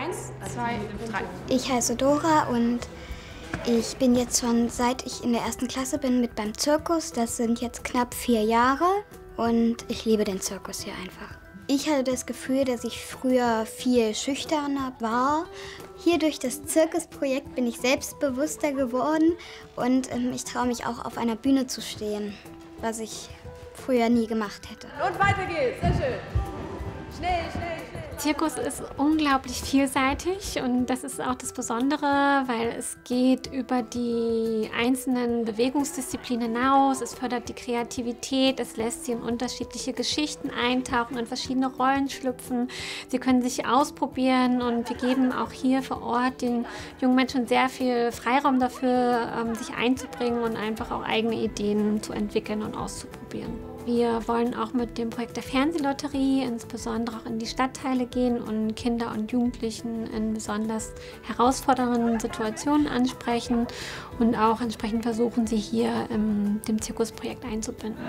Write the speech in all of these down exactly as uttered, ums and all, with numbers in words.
Eins, zwei, drei. Ich heiße Dora und ich bin jetzt schon, seit ich in der ersten Klasse bin, mit beim Zirkus. Das sind jetzt knapp vier Jahre und ich liebe den Zirkus hier einfach. Ich hatte das Gefühl, dass ich früher viel schüchterner war. Hier durch das Zirkusprojekt bin ich selbstbewusster geworden und ähm, ich traue mich auch auf einer Bühne zu stehen, was ich früher nie gemacht hätte. Und weiter geht's, sehr schön. Schnell, schnell, schnell. Zirkus ist unglaublich vielseitig und das ist auch das Besondere, weil es geht über die einzelnen Bewegungsdisziplinen hinaus, es fördert die Kreativität, es lässt sie in unterschiedliche Geschichten eintauchen, in verschiedene Rollen schlüpfen. Sie können sich ausprobieren und wir geben auch hier vor Ort den jungen Menschen sehr viel Freiraum dafür, sich einzubringen und einfach auch eigene Ideen zu entwickeln und auszuprobieren. Wir wollen auch mit dem Projekt der Fernsehlotterie insbesondere auch in die Stadtteile gehen und Kinder und Jugendlichen in besonders herausfordernden Situationen ansprechen und auch entsprechend versuchen, sie hier in dem Zirkusprojekt einzubinden.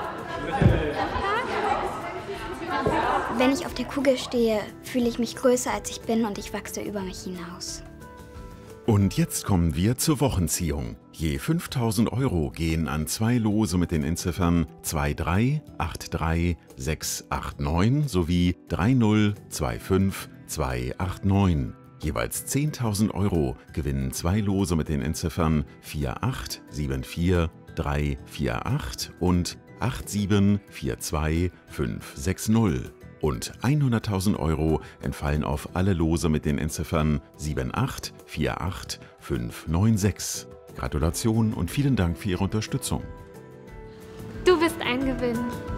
Wenn ich auf der Kugel stehe, fühle ich mich größer als ich bin und ich wachse über mich hinaus. Und jetzt kommen wir zur Wochenziehung. Je fünftausend Euro gehen an zwei Lose mit den Endziffern zwei drei acht drei sechs acht neun sowie drei null zwei fünf zwei acht neun. Jeweils zehntausend Euro gewinnen zwei Lose mit den Endziffern vier acht sieben vier drei vier acht und acht sieben vier zwei fünf sechs null. Und hunderttausend Euro entfallen auf alle Lose mit den Endziffern sieben acht vier acht fünf neun sechs. Gratulation und vielen Dank für Ihre Unterstützung. Du bist ein Gewinn.